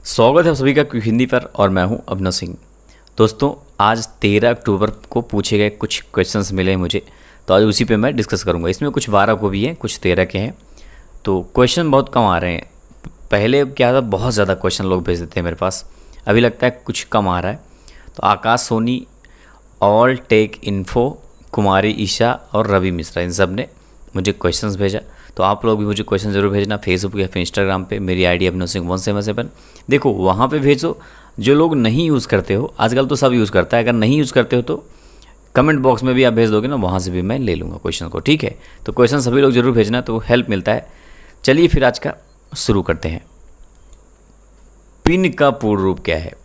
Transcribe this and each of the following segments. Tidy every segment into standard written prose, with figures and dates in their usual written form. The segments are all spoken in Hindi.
स्वागत है आप सभी का क्विक हिंदी पर और मैं हूं अभिनव सिंह। दोस्तों, आज 13 अक्टूबर को पूछे गए कुछ क्वेश्चंस मिले मुझे, तो आज उसी पे मैं डिस्कस करूंगा। इसमें कुछ 12 को भी हैं, कुछ 13 के हैं, तो क्वेश्चन बहुत कम आ रहे हैं। पहले क्या था, बहुत ज़्यादा क्वेश्चन लोग भेज देते हैं मेरे पास, अभी लगता है कुछ कम आ रहा है। तो Akash Soni, all tech info, Kumari Isha और रवि मिश्रा, इन सब ने मुझे क्वेश्चंस भेजा। तो आप लोग भी मुझे क्वेश्चन ज़रूर भेजना, फेसबुक या फिर इंस्टाग्राम पे। मेरी आईडी अभिनव सिंह 177। देखो, वहाँ पे भेजो। जो लोग नहीं यूज़ करते हो, आजकल तो सब यूज़ करता है, अगर नहीं यूज़ करते हो तो कमेंट बॉक्स में भी आप भेज दोगे ना, वहाँ से भी मैं ले लूँगा क्वेश्चन को, ठीक है। तो क्वेश्चन सभी लोग जरूर भेजना, तो हेल्प मिलता है। चलिए फिर आज का शुरू करते हैं। पिन का पूर्ण रूप क्या है?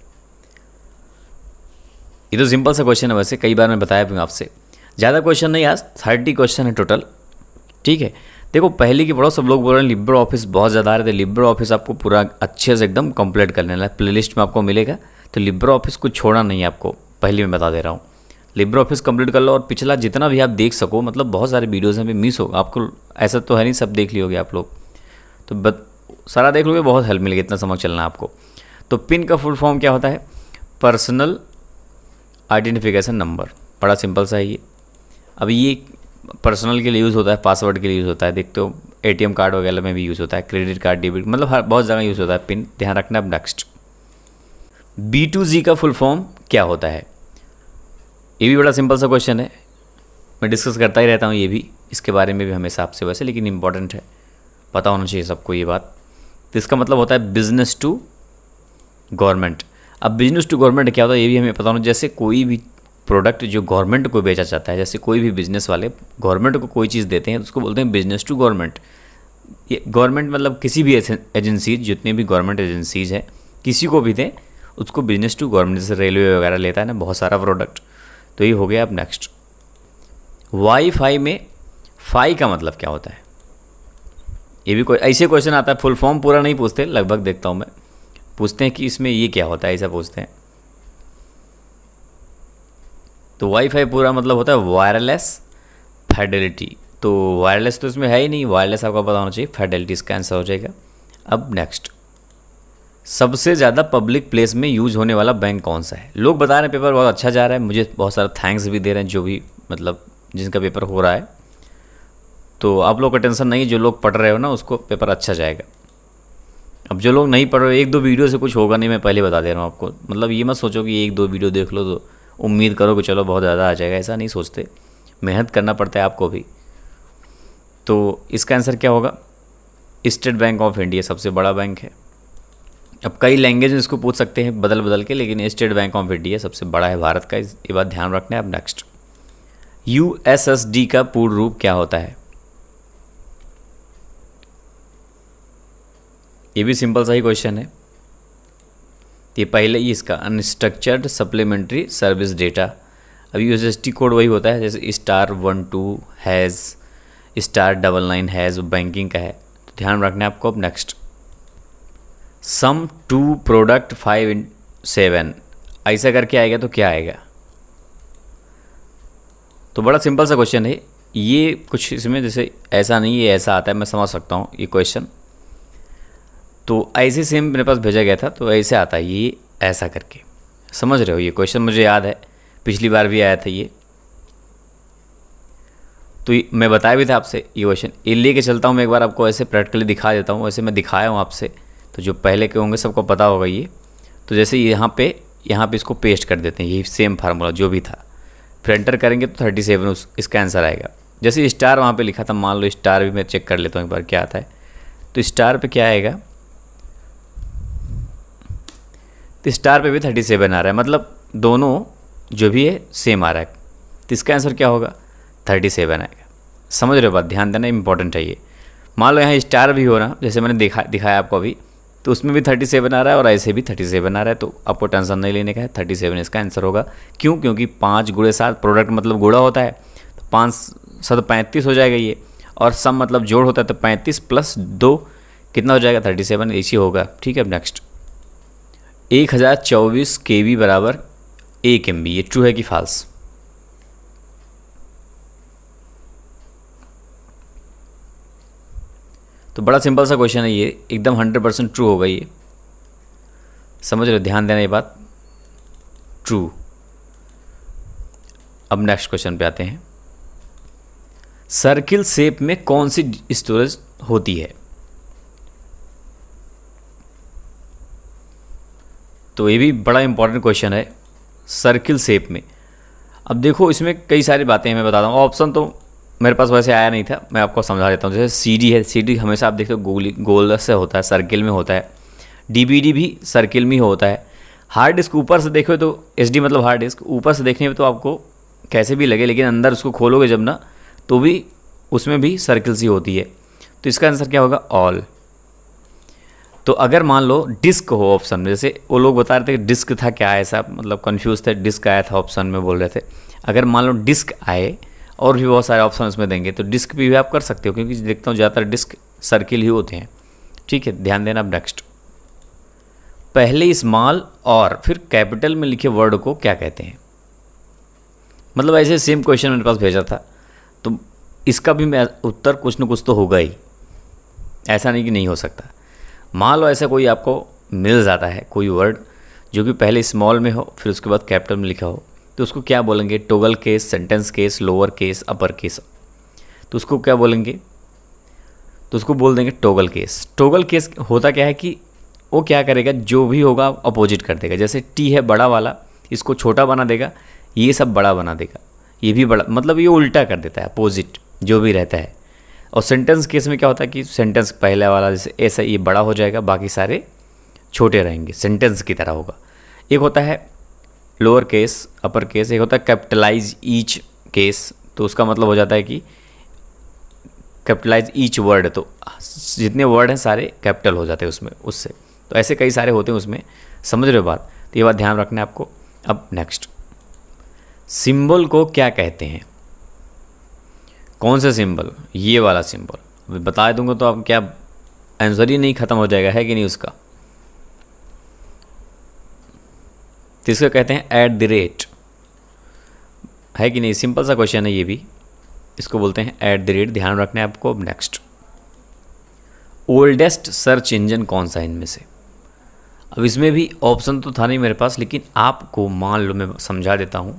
ये तो सिंपल सा क्वेश्चन है, वैसे कई बार मैं बताया भी आपसे। ज़्यादा क्वेश्चन नहीं, आज 30 क्वेश्चन है टोटल, ठीक है। देखो, पहले की पढ़ो, सब लोग बोल रहे हैं लिब्रे ऑफिस बहुत ज़्यादा आ रहे थे। लिब्रे ऑफिस आपको पूरा अच्छे से एकदम कंप्लीट कर लेना है, प्लेलिस्ट में आपको मिलेगा। तो लिब्रे ऑफिस को छोड़ना नहीं है आपको, पहले मैं बता दे रहा हूँ। लिब्रे ऑफिस कंप्लीट कर लो और पिछला जितना भी आप देख सको, मतलब बहुत सारे वीडियोज़ हैं, मिस होगा आपको, ऐसा तो है नहीं सब देख लियोगे आप लोग, तो सारा देख लोगे, बहुत हेल्प मिलेगी, इतना समझ चलना है आपको। तो पिन का फुल फॉर्म क्या होता है? Personal identification number. बड़ा सिंपल सा है ये। अब ये पर्सनल के लिए यूज़ होता है, पासवर्ड के लिए यूज़ होता है, देखते हो एटीएम कार्ड वगैरह में भी यूज़ होता है, क्रेडिट कार्ड, डेबिट, मतलब हर बहुत जगह यूज़ होता है पिन, ध्यान रखना। अब नेक्स्ट, B2G का फुल फॉर्म क्या होता है? ये भी बड़ा सिंपल सा क्वेश्चन है, मैं डिस्कस करता ही रहता हूँ ये भी, इसके बारे में भी हमेशा आपसे वैसे, लेकिन इंपॉर्टेंट है, पता होना चाहिए सबको ये बात। तो इसका मतलब होता है बिजनेस टू गवर्नमेंट। अब बिजनेस टू गवर्नमेंट क्या होता है ये भी हमें पता होना। जैसे कोई भी प्रोडक्ट जो गवर्नमेंट को बेचा जाता है, जैसे कोई भी बिजनेस वाले गवर्नमेंट को कोई चीज़ देते हैं तो उसको बोलते हैं बिजनेस टू गवर्नमेंट। ये गवर्नमेंट मतलब किसी भी एजेंसी, जितने भी गवर्नमेंट एजेंसीज हैं, किसी को भी दें उसको बिजनेस टू गवर्नमेंट। जैसे रेलवे वगैरह लेता है ना बहुत सारा प्रोडक्ट, तो ये हो गया। अब नेक्स्ट, वाईफाई में फाई का मतलब क्या होता है? ये भी कोई ऐसे क्वेश्चन आता है, फुल फॉर्म पूरा नहीं पूछते, लगभग देखता हूँ मैं, पूछते हैं कि इसमें ये क्या होता है, ऐसा पूछते हैं। तो वाईफाई पूरा मतलब होता है वायरलेस फाइडेलिटी। तो वायरलेस तो इसमें है ही नहीं, वायरलेस आपको पता होना चाहिए, फाइडेलिटी इसका आंसर हो जाएगा। अब नेक्स्ट, सबसे ज़्यादा पब्लिक प्लेस में यूज होने वाला बैंक कौन सा है? लोग बता रहे हैं पेपर बहुत अच्छा जा रहा है, मुझे बहुत सारा थैंक्स भी दे रहे हैं, जो भी मतलब जिनका पेपर हो रहा है। तो आप लोग का टेंशन नहीं, जो लोग पढ़ रहे हो ना उसको पेपर अच्छा जाएगा। अब जो लोग नहीं पढ़ रहे, एक दो वीडियो से कुछ होगा नहीं, मैं पहले बता दे रहा हूँ आपको। मतलब ये मत सोचो कि एक दो वीडियो देख लो तो उम्मीद करो कि चलो बहुत ज़्यादा आ जाएगा, ऐसा नहीं सोचते, मेहनत करना पड़ता है आपको भी। तो इसका आंसर क्या होगा? स्टेट बैंक ऑफ इंडिया सबसे बड़ा बैंक है। अब कई लैंग्वेज में इसको पूछ सकते हैं बदल बदल के, लेकिन स्टेट बैंक ऑफ इंडिया सबसे बड़ा है भारत का, ये बात ध्यान रखना है। अब नेक्स्ट, USSD का पूर्ण रूप क्या होता है? ये भी सिंपल सा ही क्वेश्चन है। ये पहले ही इसका अनस्ट्रक्चर्ड सप्लीमेंट्री सर्विस डेटा। अब USSD कोड वही होता है, जैसे *12 हैज़, *99 हैज़ बैंकिंग का है, तो ध्यान रखना है आपको। अब नेक्स्ट, सम 2 प्रोडक्ट 5 in 7, ऐसा करके आएगा तो क्या आएगा? तो बड़ा सिंपल सा क्वेश्चन है ये, कुछ इसमें जैसे ऐसा नहीं है, ऐसा आता है, मैं समझ सकता हूँ ये क्वेश्चन। तो ऐसे सेम मेरे पास भेजा गया था, तो ऐसे आता है ये, ऐसा करके, समझ रहे हो? ये क्वेश्चन मुझे याद है, पिछली बार भी आया था ये, तो मैं बताया भी था आपसे ये क्वेश्चन। ये लेके चलता हूँ मैं एक बार, आपको ऐसे प्रैक्टिकली दिखा देता हूँ। वैसे मैं दिखाया हूँ आपसे, तो जो पहले के होंगे सबको पता होगा ये। तो जैसे यहाँ पे इसको पेस्ट कर देते हैं, यही सेम फार्मूला जो भी था, फिर एंटर करेंगे तो 37 इसका आंसर आएगा। जैसे स्टार वहाँ पे लिखा था, मान लो स्टार भी मैं चेक कर लेता हूँ एक बार क्या आता है। तो स्टार पे क्या आएगा? तो स्टार पे भी 37 आ रहा है, मतलब दोनों जो भी है सेम आ रहा है, तो इसका आंसर क्या होगा? 37 आएगा। समझ रहे हो बात? ध्यान देना, इंपॉर्टेंट है ये। मान लो यहाँ स्टार भी हो रहा, जैसे मैंने दिखाया आपको अभी, तो उसमें भी 37 आ रहा है और ऐसे भी 37 आ रहा है, तो आपको टेंशन नहीं लेने का है, 37 इसका आंसर होगा। क्यों? क्योंकि 5 × 7 प्रोडक्ट मतलब गुणा होता है, तो 5 7 35 हो जाएगा ये, और सम मतलब जोड़ होता है, तो 35 + 2 कितना हो जाएगा? 37, इसी होगा, ठीक है। अब नेक्स्ट, 1024 KB बराबर 1 MB, ये ट्रू है कि फॉल्स? तो बड़ा सिंपल सा क्वेश्चन है ये, एकदम 100% ट्रू होगा ये। समझ रहे हो, ध्यान देना ये बात, ट्रू। अब नेक्स्ट क्वेश्चन पे आते हैं। सर्किल शेप में कौन सी स्टोरेज होती है? तो ये भी बड़ा इंपॉर्टेंट क्वेश्चन है, सर्किल शेप में। अब देखो इसमें कई सारी बातें हैं, मैं बताता हूँ। ऑप्शन तो मेरे पास वैसे आया नहीं था, मैं आपको समझा देता हूँ। जैसे सीडी है, सीडी हमेशा आप देखते हो गोल से होता है, सर्किल में होता है। डीवीडी भी सर्किल में ही होता है। हार्ड डिस्क ऊपर से देखो तो एसडी मतलब हार्ड डिस्क, ऊपर से देखने में तो आपको कैसे भी लगे, लेकिन अंदर उसको खोलोगे जब ना, तो भी उसमें भी सर्किल सी होती है। तो इसका आंसर क्या होगा? ऑल। तो अगर मान लो डिस्क हो ऑप्शन में, जैसे वो लोग बता रहे थे कि डिस्क था क्या, ऐसा मतलब कंफ्यूज थे, डिस्क आया था ऑप्शन में बोल रहे थे। अगर मान लो डिस्क आए और भी बहुत सारे ऑप्शन उसमें देंगे तो डिस्क भी आप कर सकते हो, क्योंकि देखता हूँ ज़्यादातर डिस्क सर्किल ही होते हैं। ठीक है, ध्यान देना। अब नेक्स्ट, पहले स्मॉल और फिर कैपिटल में लिखे वर्ड को क्या कहते हैं? मतलब ऐसे सेम क्वेश्चन मेरे पास भेजा था, तो इसका भी मैं उत्तर कुछ न कुछ तो होगा ही, ऐसा नहीं कि नहीं हो सकता। मान लो ऐसा कोई आपको मिल जाता है कोई वर्ड जो कि पहले स्मॉल में हो फिर उसके बाद कैपिटल में लिखा हो, तो उसको क्या बोलेंगे? Toggle case, sentence case, lower case, upper case. तो उसको क्या बोलेंगे? तो उसको बोल देंगे टॉगल केस। टॉगल केस होता क्या है कि वो क्या करेगा, जो भी होगा अपोजिट कर देगा। जैसे टी है बड़ा वाला, इसको छोटा बना देगा, ये सब बड़ा बना देगा, ये भी बड़ा, मतलब ये उल्टा कर देता है, अपोजिट जो भी रहता है। और सेंटेंस केस में क्या होता है कि सेंटेंस पहले वाला जैसे ऐसा ये बड़ा हो जाएगा, बाकी सारे छोटे रहेंगे, सेंटेंस की तरह होगा। एक होता है लोअर केस, अपर केस, एक होता है कैपिटलाइज ईच केस, तो उसका मतलब हो जाता है कि कैपिटलाइज ईच वर्ड, तो जितने वर्ड हैं सारे कैपिटल हो जाते हैं उसमें, उससे। तो ऐसे कई सारे होते हैं उसमें, समझ रहे हो बात? तो ये बात ध्यान रखना है आपको। अब नेक्स्ट, सिंबल को क्या कहते हैं? कौन सा सिंबल? ये वाला सिंबल। अभी बता दूंगा तो आप क्या आंसर ही नहीं खत्म हो जाएगा, है कि नहीं उसका? तो इसको कहते हैं एट द रेट, है कि नहीं? सिंपल सा क्वेश्चन है ये भी, इसको बोलते हैं एट द रेट, ध्यान रखना है आपको। अब नेक्स्ट, ओल्डेस्ट सर्च इंजन कौन सा है इनमें से? अब इसमें भी ऑप्शन तो था नहीं मेरे पास, लेकिन आपको मान लो मैं समझा देता हूँ।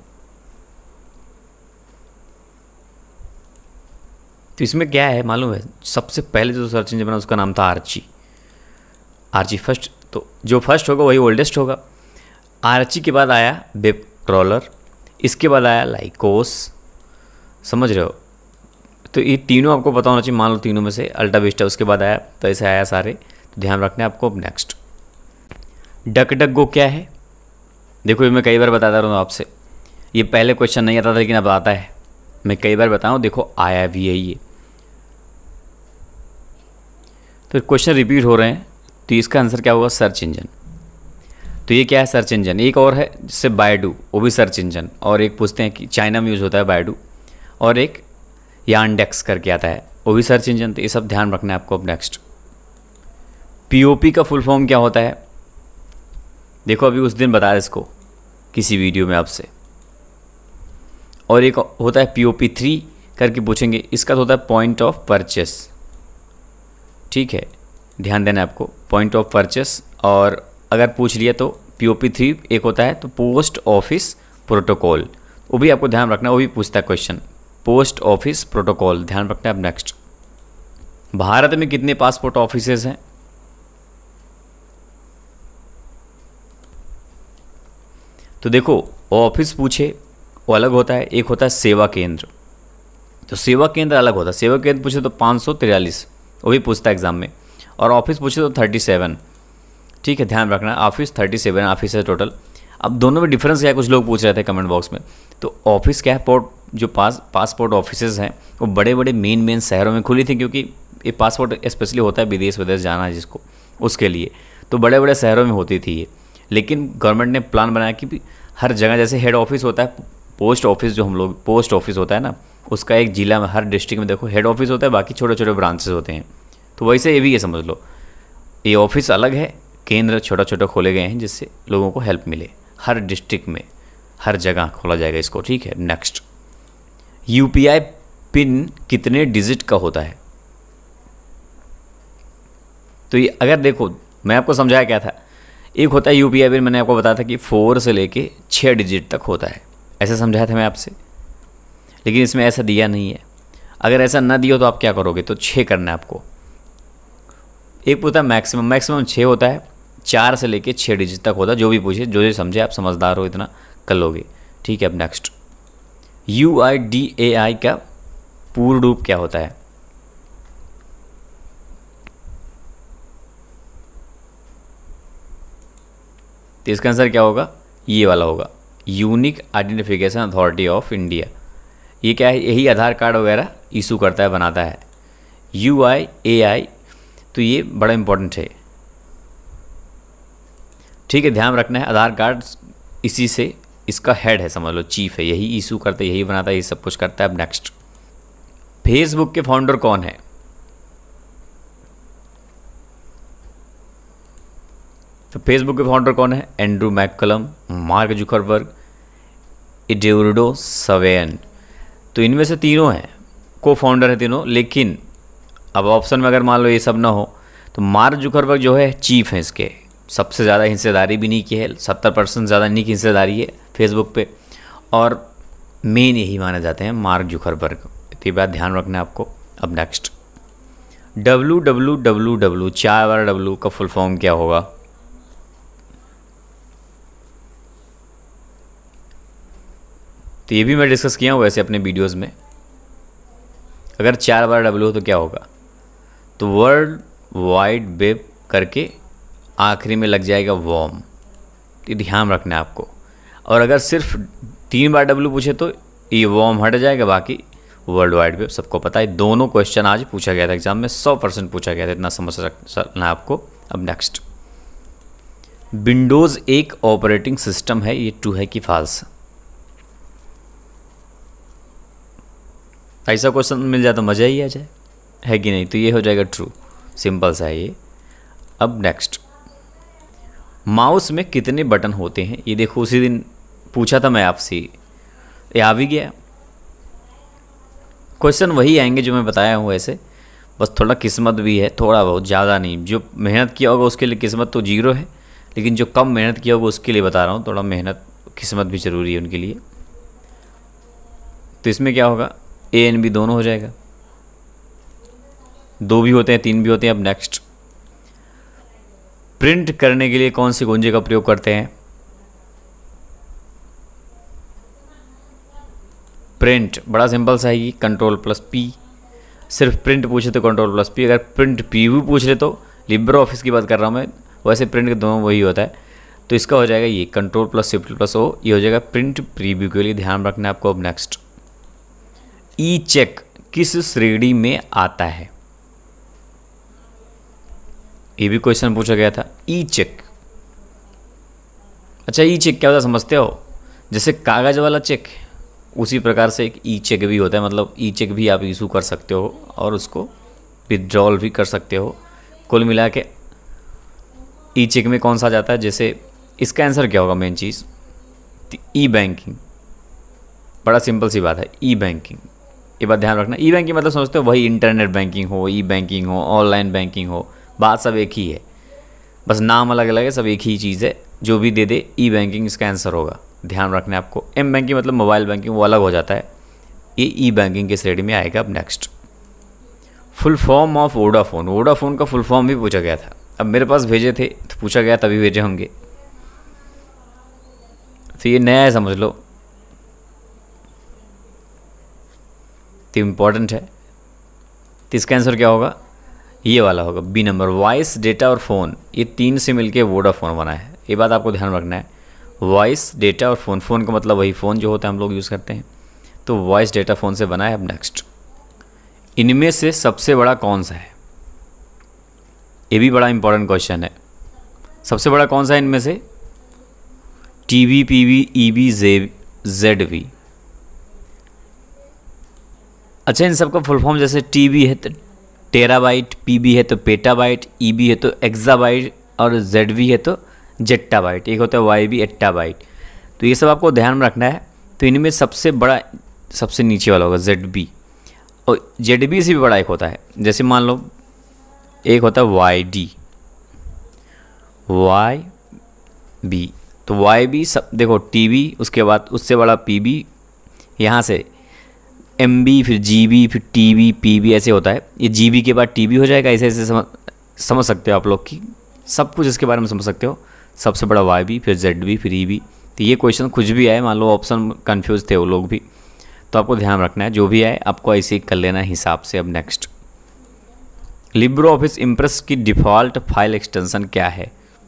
तो इसमें क्या है मालूम है? सबसे पहले जो सर्च इंजन बना उसका नाम था आर्ची। आर्ची फर्स्ट, तो जो फर्स्ट होगा वही ओल्डेस्ट होगा। आर्ची के बाद आया वेब क्रॉलर, इसके बाद आया लाइकोस, समझ रहे हो? तो ये तीनों आपको पता होना चाहिए, मान लो तीनों में से अल्टा विस्टा उसके बाद आया, तो ऐसे आया सारे, तो ध्यान रखना है आपको। अब नेक्स्ट, डक डक गो क्या है? देखो ये मैं कई बार बताता रहा हूँ आपसे, ये पहले क्वेश्चन नहीं आता था लेकिन अब आता है, मैं कई बार बताऊँ, देखो आया भी है ये। तो क्वेश्चन रिपीट हो रहे हैं, तो इसका आंसर क्या होगा? Search engine. तो ये क्या है? Search engine. एक और है जिससे बायडू, वो भी सर्च इंजन, और एक पूछते हैं कि चाइना में यूज़ होता है बायडू, और एक यानडेक्स करके आता है, वो भी सर्च इंजन। तो ये सब ध्यान रखना है आपको। अब नेक्स्ट, पीओपी का फुल फॉर्म क्या होता है? देखो अभी उस दिन बताया इसको किसी वीडियो में आपसे। और एक होता है POP3 करके पूछेंगे, इसका तो होता है पॉइंट ऑफ परचेस। ठीक है, ध्यान देना आपको, पॉइंट ऑफ परचेस। और अगर पूछ लिया तो POP3 एक होता है तो पोस्ट ऑफिस प्रोटोकॉल, वो भी आपको ध्यान रखना, वो भी पूछता है क्वेश्चन, पोस्ट ऑफिस प्रोटोकॉल, ध्यान रखना है। अब नेक्स्ट, भारत में कितने पासपोर्ट ऑफिसेज हैं? तो देखो ऑफिस पूछे वो अलग होता है, एक होता है सेवा केंद्र, तो सेवा केंद्र अलग होता है। सेवा केंद्र पूछे तो 543, वो भी पूछता है एग्जाम में, और ऑफिस पूछे तो 37। ठीक है, ध्यान रखना, ऑफिस 37 ऑफिस है टोटल। अब दोनों में डिफरेंस क्या है, कुछ लोग पूछ रहे थे कमेंट बॉक्स में। तो ऑफिस क्या है, जो पासपोर्ट ऑफिसेज हैं वो बड़े बड़े मेन शहरों में खुली थी, क्योंकि ये पासपोर्ट स्पेशली होता है विदेश जाना है जिसको, उसके लिए तो बड़े बड़े शहरों में होती थी ये। लेकिन गवर्नमेंट ने प्लान बनाया कि हर जगह, जैसे हेड ऑफिस होता है, पोस्ट ऑफिस जो हम लोग पोस्ट ऑफिस होता है ना, उसका एक जिला में हर डिस्ट्रिक्ट में देखो हेड ऑफिस होता है, बाकी छोटे छोटे ब्रांचेस होते हैं। तो वैसे ये भी ये समझ लो, ये ऑफिस अलग है, केंद्र छोटा छोटा खोले गए हैं जिससे लोगों को हेल्प मिले। हर डिस्ट्रिक्ट में हर जगह खोला जाएगा इसको। ठीक है, नेक्स्ट, UPI पिन कितने डिजिट का होता है? तो ये अगर देखो मैं आपको समझाया क्या था, एक होता है यूपीआई पिन, मैंने आपको बताया था कि 4 से लेके 6 डिजिट तक होता है, ऐसा समझाया था मैं आपसे, लेकिन इसमें ऐसा दिया नहीं है। अगर ऐसा ना दिया तो आप क्या करोगे, तो 6 करना है आपको। एक होता है मैक्सिमम 6 होता है, 4 से लेके 6 डिजिट तक होता है। जो भी पूछे, जो समझे, आप समझदार हो इतना कर लोगे, ठीक है। अब नेक्स्ट, UIDAI का पूर्ण रूप क्या होता है? तो इसका आंसर क्या होगा, ये वाला होगा, unique identification authority of India. ये क्या है, यही आधार कार्ड वगैरह इशू करता है, बनाता है, UIAI। तो ये बड़ा इंपॉर्टेंट है, ठीक है, ध्यान रखना है। आधार कार्ड इसी से, इसका हेड है, समझ लो चीफ है, यही इशू करता है, यही बनाता है, ये सब कुछ करता है। अब नेक्स्ट, फेसबुक के फाउंडर कौन है? तो फेसबुक के फाउंडर कौन है? Andrew McCollum, Mark Zuckerberg, Eduardo Saverin. तो इनमें से तीनों हैं, को फाउंडर है तीनों। लेकिन अब ऑप्शन में अगर मान लो ये सब ना हो, तो मार्क जुकरबर्ग जो है चीफ है इसके, सबसे ज़्यादा हिस्सेदारी भी नहीं की है, 70% ज़्यादा नहीं की हिस्सेदारी है फेसबुक पे, और मेन यही माने जाते हैं मार्क जुकरबर्ग। ये बात ध्यान रखना है आपको। अब नेक्स्ट, WWW, 4 बार W का फुल फॉर्म क्या होगा? तो ये भी मैं डिस्कस किया हूँ वैसे अपने वीडियोस में। अगर 4 बार W हो तो क्या होगा? तो वर्ल्ड वाइड वेब करके आखिरी में लग जाएगा वॉर्म। ये ध्यान रखना है आपको। और अगर सिर्फ 3 बार W पूछे तो ये वॉर्म हट जाएगा, बाकी वर्ल्ड वाइड वेब सबको पता है। दोनों क्वेश्चन आज पूछा गया था एग्जाम में, 100% पूछा गया था, इतना समझ सकना है आपको। अब नेक्स्ट, विंडोज़ एक ऑपरेटिंग सिस्टम है, ये ट्रू है कि फॉल्स? ऐसा क्वेश्चन मिल जाए तो मज़ा ही आ जाए, है कि नहीं? तो ये हो जाएगा ट्रू, सिंपल सा है ये। अब नेक्स्ट, माउस में कितने बटन होते हैं? ये देखो, उसी दिन पूछा था मैं आपसे, ये आ भी गया। क्वेश्चन वही आएंगे जो मैं बताया हूँ ऐसे, बस थोड़ा किस्मत भी है, थोड़ा बहुत, ज़्यादा नहीं। जो मेहनत किया होगा उसके लिए किस्मत तो 0 है, लेकिन जो कम मेहनत किया होगा उसके लिए बता रहा हूँ, थोड़ा मेहनत किस्मत भी ज़रूरी है उनके लिए। तो इसमें क्या होगा, A और B दोनों हो जाएगा, 2 भी होते हैं, 3 भी होते हैं। अब नेक्स्ट, प्रिंट करने के लिए कौन सी कुंजी का प्रयोग करते हैं? प्रिंट बड़ा सिंपल सा है, ये Ctrl+P। सिर्फ प्रिंट पूछे तो Ctrl+P, अगर प्रिंट प्रीव्यू पूछ ले तो, लिब्रे ऑफिस की बात कर रहा हूँ मैं, वैसे प्रिंट के दोनों वही होता है। तो इसका हो जाएगा ये Ctrl+Shift+O, ये हो जाएगा प्रिंट प्रीव्यू के लिए, ध्यान रखना है आपको। अब नेक्स्ट, ई चेक किस श्रेणी में आता है? ये भी क्वेश्चन पूछा गया था, ई चेक। अच्छा, ई चेक क्या होता है समझते हो? जैसे कागज़ वाला चेक, उसी प्रकार से एक ई चेक भी होता है। मतलब ई चेक भी आप इशू कर सकते हो और उसको विथड्रॉल भी कर सकते हो। कुल मिला के ई चेक में कौन सा जाता है? जैसे इसका आंसर क्या होगा मेन चीज़? E banking. बड़ा सिंपल सी बात है, ई बैंकिंग। ये बात ध्यान रखना। ई बैंकिंग मतलब समझते हो वही इंटरनेट बैंकिंग हो, ई बैंकिंग हो, ऑनलाइन बैंकिंग हो, बात सब एक ही है, बस नाम अलग अलग है, सब एक ही चीज़ है। जो भी दे दे, ई बैंकिंग इसका आंसर होगा, ध्यान रखना है आपको। एम बैंकिंग मतलब मोबाइल बैंकिंग, वो अलग हो जाता है, ये ई बैंकिंग के श्रेणी में आएगा। अब next, full form of Vodafone. Vodafone का फुल फॉर्म भी पूछा गया था, अब मेरे पास भेजे थे तो पूछा गया, तभी भेजे होंगे, तो ये नया है समझ लो, तो इम्पॉर्टेंट है। तो इसका आंसर क्या होगा? ये वाला होगा, बी नंबर। वॉइस, डेटा और फ़ोन, ये 3 से मिलके वोडाफोन बना है, ये बात आपको ध्यान रखना है। वॉइस, डेटा और फ़ोन, फ़ोन का मतलब वही फ़ोन जो होता है हम लोग यूज़ करते हैं, तो वॉइस, डेटा, फ़ोन से बना है। अब नेक्स्ट, इनमें से सबसे बड़ा कौन सा है? ये भी बड़ा इंपॉर्टेंट क्वेश्चन है। सबसे बड़ा कौन सा है इनमें से? TV, PV, EV, ZV. अच्छा, इन सबका फुल फॉर्म, जैसे टीवी है तो टेराबाइट, पीबी है तो पेटाबाइट, ईबी है तो एक्साबाइट, और जेडवी है तो जेट्टाबाइट, एक होता है वाईबी, एट्टाबाइट। तो ये सब आपको ध्यान में रखना है। तो इनमें सबसे बड़ा, सबसे नीचे वाला होगा जेडबी, और जेडबी से भी बड़ा एक होता है। जैसे मान लो एक होता है वाईडी, बी। तो वाई बी सब देखो, टी बी, उसके बाद उससे बड़ा पी बी, यहाँ से एम बी, फिर जी बी, फिर टी बी, पी बी, ऐसे होता है। ये जी बी के बाद टी बी हो जाएगा, ऐसे ऐसे समझ सकते हो आप लोग की सब कुछ इसके बारे में समझ सकते हो। सबसे बड़ा वाई बी, फिर जेड बी, फिर ई बी। तो ये क्वेश्चन कुछ भी आए, मान लो ऑप्शन कन्फ्यूज थे वो लोग भी, तो आपको ध्यान रखना है जो भी आए आपको ऐसे ही कर लेना है हिसाब से। अब नेक्स्ट, लिब्रो ऑफिस इम्प्रेस की डिफ़ॉल्ट फाइल एक्सटेंशन क्या है?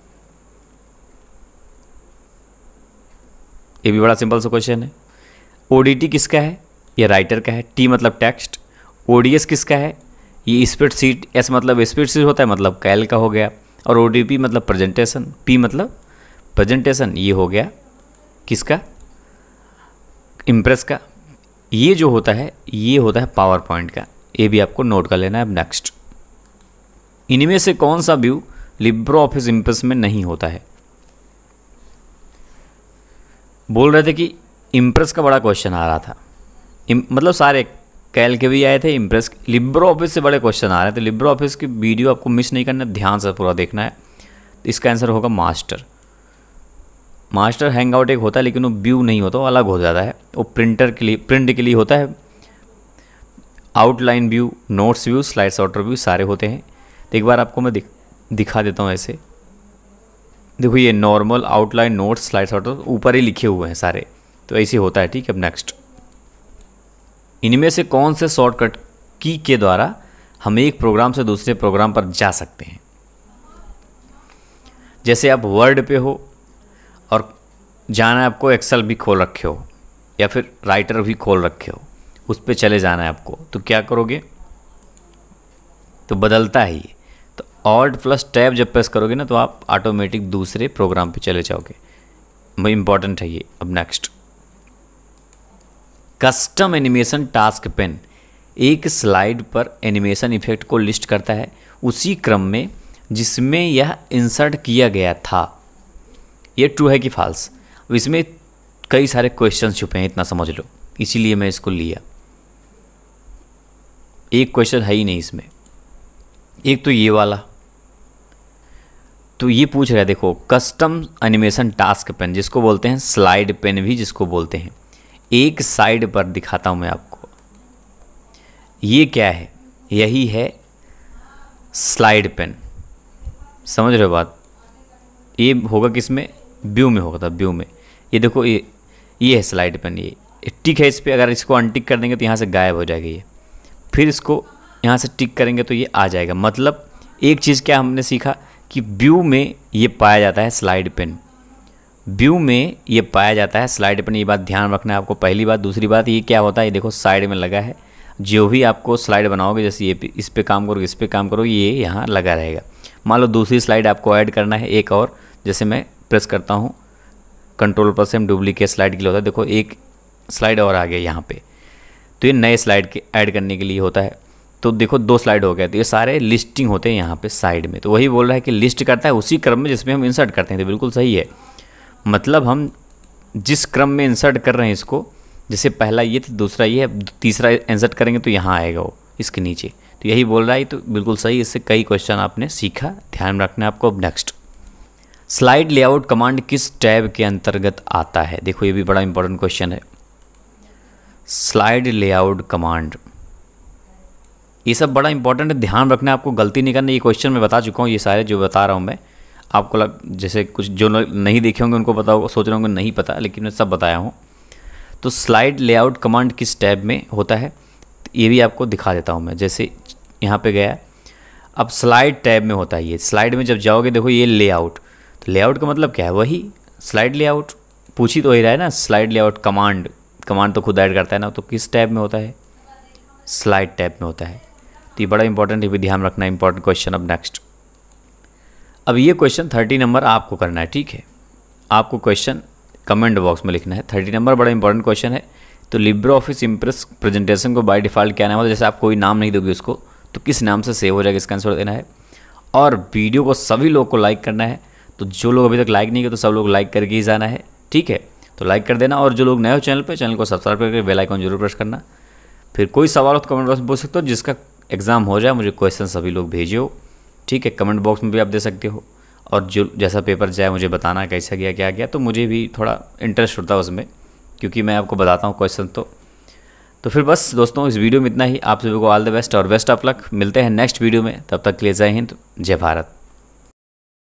ये भी बड़ा सिंपल सा क्वेश्चन है। ओडीटी किसका है? ये राइटर का है। टी मतलब टेक्स्ट। ओडीएस किसका है? ये स्प्रेडशीट। एस मतलब स्प्रेडशीट होता है, मतलब कैल का हो गया। और ओडीपी मतलब प्रेजेंटेशन। पी मतलब प्रेजेंटेशन। ये हो गया किसका? इम्प्रेस का। ये जो होता है ये होता है पावर पॉइंट का। ये भी आपको नोट कर लेना है। अब नेक्स्ट, इनमें से कौन सा व्यू लिब्रो ऑफिस इम्प्रेस में नहीं होता है? बोल रहे थे कि इम्प्रेस का बड़ा क्वेश्चन आ रहा था, मतलब सारे कैल के भी आए थे, इम्प्रेस, लिब्रो ऑफिस से बड़े क्वेश्चन आ रहे थे। लिब्रो ऑफिस की वीडियो आपको मिस नहीं करना, ध्यान से पूरा देखना है। इसका आंसर होगा मास्टर। मास्टर हैंगआउट एक होता है, लेकिन वो व्यू नहीं होता, वो अलग हो जाता है। वो प्रिंटर के लिए, प्रिंट के लिए होता है। Outline view, notes view, slide sorter view सारे होते हैं। तो एक बार आपको मैं दिखा देता हूँ ऐसे। देखो ये normal, outline, notes, slide sorter ऊपर ही लिखे हुए हैं सारे, तो ऐसे होता है। ठीक है। अब नेक्स्ट, इनमें से कौन से शॉर्टकट की के द्वारा हम एक प्रोग्राम से दूसरे प्रोग्राम पर जा सकते हैं? जैसे आप वर्ड पे हो और जाना है आपको, एक्सेल भी खोल रखे हो या फिर राइटर भी खोल रखे हो, उस पर चले जाना है आपको, तो क्या करोगे? तो बदलता है ये। तो ऑल्ट प्लस टैब जब प्रेस करोगे ना, तो आप ऑटोमेटिक दूसरे प्रोग्राम पे चले जाओगे। भाई इंपॉर्टेंट है ये। अब next, custom animation task pane एक स्लाइड पर एनिमेशन इफेक्ट को लिस्ट करता है उसी क्रम में जिसमें यह इंसर्ट किया गया था। ये ट्रू है कि फॉल्स? इसमें कई सारे क्वेश्चन छुपे हैं, इतना समझ लो, इसीलिए मैं इसको लिया। एक क्वेश्चन है ही नहीं इसमें। एक तो ये वाला, तो ये पूछ रहा है, देखो कस्टम एनिमेशन टास्क पेन, जिसको बोलते हैं स्लाइड पेन भी जिसको बोलते हैं, एक साइड पर दिखाता हूं मैं आपको। ये क्या है? यही है स्लाइड पेन। समझ रहे हो बात? ये होगा किसमें? व्यू में होगा था, व्यू में। ये देखो ये है स्लाइड पेन। ये टिक है इस पर, अगर इसको अनटिक कर देंगे तो यहाँ से गायब हो जाएगा ये। फिर इसको यहाँ से टिक करेंगे तो ये आ जाएगा। मतलब एक चीज़ क्या हमने सीखा कि व्यू में ये पाया जाता है स्लाइड पेन। व्यू में ये पाया जाता है स्लाइड पेन। ये बात ध्यान रखना है आपको, पहली बात। दूसरी बात, ये क्या होता है, ये देखो साइड में लगा है। जो भी आपको स्लाइड बनाओगे, जैसे ये इस पे काम करोगे, इस पे काम करोगे, ये यहाँ लगा रहेगा। मान लो दूसरी स्लाइड आपको ऐड करना है एक और, जैसे मैं प्रेस करता हूँ कंट्रोल पर से, हम डुप्लीकेट स्लाइड के लिए होता है। देखो एक स्लाइड और आ गया यहाँ पे, तो ये नए स्लाइड के ऐड करने के लिए होता है। तो देखो 2 स्लाइड हो गया। तो ये सारे लिस्टिंग होते हैं यहाँ पे साइड में। तो वही बोल रहा है कि लिस्ट करता है उसी क्रम में जिसमें हम इंसर्ट करते हैं। तो बिल्कुल सही है। मतलब हम जिस क्रम में इंसर्ट कर रहे हैं इसको, जैसे पहला ये था, दूसरा ये है, तीसरा इंसर्ट करेंगे तो यहाँ आएगा वो इसके नीचे। तो यही बोल रहा है। तो बिल्कुल सही। इससे कई क्वेश्चन आपने सीखा, ध्यान रखना है आपको। अब नेक्स्ट, स्लाइड लेआउट कमांड किस टैब के अंतर्गत आता है? देखो ये भी बड़ा इंपॉर्टेंट क्वेश्चन है। स्लाइड लेआउट कमांड, ये सब बड़ा इंपॉर्टेंट है, ध्यान रखना है आपको, गलती नहीं करना। ये क्वेश्चन मैं बता चुका हूँ, ये सारे जो बता रहा हूँ मैं आपको जैसे कुछ जो नहीं देखे होंगे उनको पता होगा, सोच रहे होंगे नहीं पता, लेकिन मैं सब बताया हूँ। तो स्लाइड लेआउट कमांड किस टैब में होता है ये भी आपको दिखा देता हूँ मैं। जैसे यहाँ पे गया, अब स्लाइड टैब में होता है ये। स्लाइड में जब जाओगे, देखो ये लेआउट, तो लेआउट का मतलब क्या है? वही स्लाइड लेआउट। पूछ ही तो वही रहा है ना, स्लाइड लेआउट कमांड। कमांड तो खुद ऐड करता है ना, तो किस टैब में होता है? स्लाइड टैब में होता है। तो ये बड़ा इंपॉर्टेंट है, भी ध्यान रखना, इंपॉर्टेंट क्वेश्चन। अब नेक्स्ट, अब ये क्वेश्चन 30 नंबर आपको करना है, ठीक है? आपको क्वेश्चन कमेंट बॉक्स में लिखना है। 30 नंबर बड़ा इंपॉर्टेंट क्वेश्चन है। तो लिब्रो ऑफिस इम्प्रेस प्रेजेंटेशन को बाय डिफ़ॉल्ट क्या नाम होता है? जैसे आप कोई नाम नहीं दोगे उसको, तो किस नाम से सेव हो जाएगा, इसका आंसर देना है। और वीडियो को सभी लोग को लाइक करना है। तो जो लोग अभी तक लाइक नहीं किए, तो सब लोग लाइक करके ही जाना है, ठीक है? तो लाइक कर देना। और जो लोग नए हो चैनल पे, चैनल को सब्सक्राइब करके बेल आइकन जरूर प्रेस करना। फिर कोई सवाल हो तो कमेंट बॉक्स में पूछ सकते हो, जिसका एग्ज़ाम हो जाए मुझे क्वेश्चन सभी लोग भेजियो, ठीक है? कमेंट बॉक्स में भी आप दे सकते हो। और जो जैसा पेपर जाए मुझे बताना कैसा गया क्या गया, तो मुझे भी थोड़ा इंटरेस्ट होता है उसमें, क्योंकि मैं आपको बताता हूँ क्वेश्चन। तो फिर बस दोस्तों इस वीडियो में इतना ही। आप सभी को ऑल द बेस्ट और बेस्ट ऑफ लक। मिलते हैं नेक्स्ट वीडियो में, तब तक के लिए जय हिंद, जय भारत।